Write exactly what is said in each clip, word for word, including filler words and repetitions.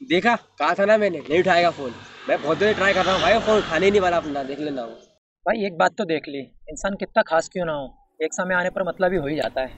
देखा, कहा था ना मैंने, नहीं उठाएगा फोन। मैं बहुत देर ट्राई कर रहा हूँ भाई, फोन उठाने ही नहीं वाला अपना, देख लेना वो। भाई एक बात तो देख ली, इंसान कितना खास क्यों ना हो, एक समय आने पर मतलब ही हो ही जाता है।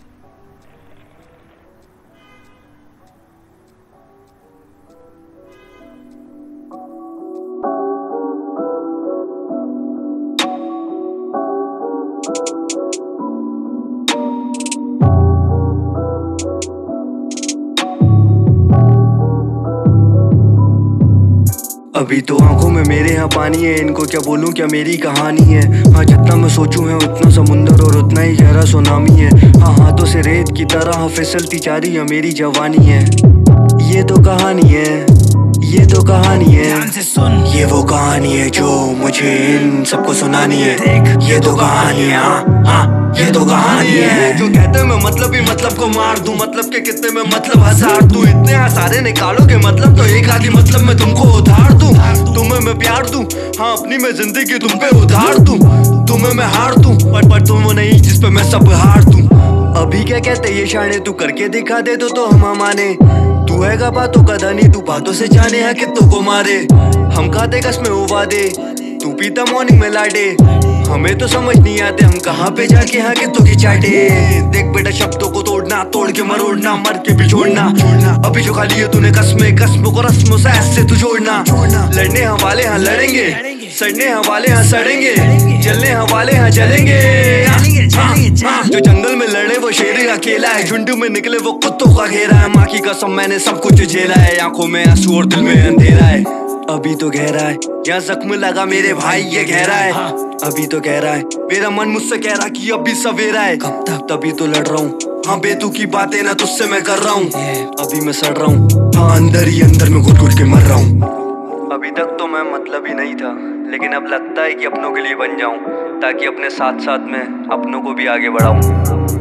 अभी तो आंखों में मेरे यहाँ पानी है, इनको क्या बोलूं, क्या मेरी कहानी है। हाँ जितना मैं सोचूं है उतना समुंदर और उतना ही गहरा सुनामी है। हाँ हाथों से रेत की तरह फिसलती जा रही है मेरी जवानी है। ये तो कहानी है, ये तो कहानी है, ध्यान से सुन। ये वो कहानी है जो मुझे इन सबको सुनानी है। ये तो कहानी है, हाँ हाँ ये तो कहानी है। जो कहते मैं मतलब ही मतलब को मार दूं, मतलब के कितने में मतलब हजार दूं। इतने सारे निकालोगे मतलब तो एक आधी मतलब मैं तुमको उधार दूं। तुम्हें मैं प्यार दूं, हाँ अपनी मैं जिंदगी तुम पे उधार दूं। तुम्हें मैं हार दूं पर पर तुम वो नहीं जिस पे मैं सब हार दूं। अभी क्या कहते ये शाने, तू करके दिखा दे तो तो हम माने। तू है का बातों का धनी, तू बातों से जाने है कितों को मारे। हम खाते कसमें उबा दे, तू पीता मॉर्निंग में लाडे। हमें तो समझ नहीं आते हम कहाँ पे जाके यहाँ कितों की चाटे। देख बेटा शब्दों को तोड़ना, तोड़ के मरोड़ना, मर के भी छोड़ना। अभी जो खाली है तूने कसमें, कसमों को रस्मों से ऐसे तू जोड़ना। लड़ने हवाले हाँ लड़ेंगे, सड़ने हवाले हाँ सड़ेंगे, जलने हवाले हाँ जलेंगे। जो जंगल में लड़े वो शेर अकेला है, झुंड में निकले वो कुत्तों का घेरा है। माँ की कसम मैंने सब कुछ झेला है, आंखों में आंसू और दिल में अंधेरा है। अभी तो गहरा है यहाँ जख्म लगा मेरे भाई, ये गहरा है। अभी तो गहरा है मेरा मन मुझसे कह रहा कि अभी सवेरा है। कब तक तभी तो लड़ रहा हूँ, हाँ बेतु की बातें ना तुझसे मैं कर रहा हूँ। अभी मैं सड़ रहा हूँ, हाँ अंदर ही अंदर में घुट घुट के मर रहा हूँ। अभी तक तो मैं मतलब ही नहीं था, लेकिन अब लगता है कि अपनों के लिए बन जाऊं, ताकि अपने साथ साथ में अपनों को भी आगे बढ़ाऊं।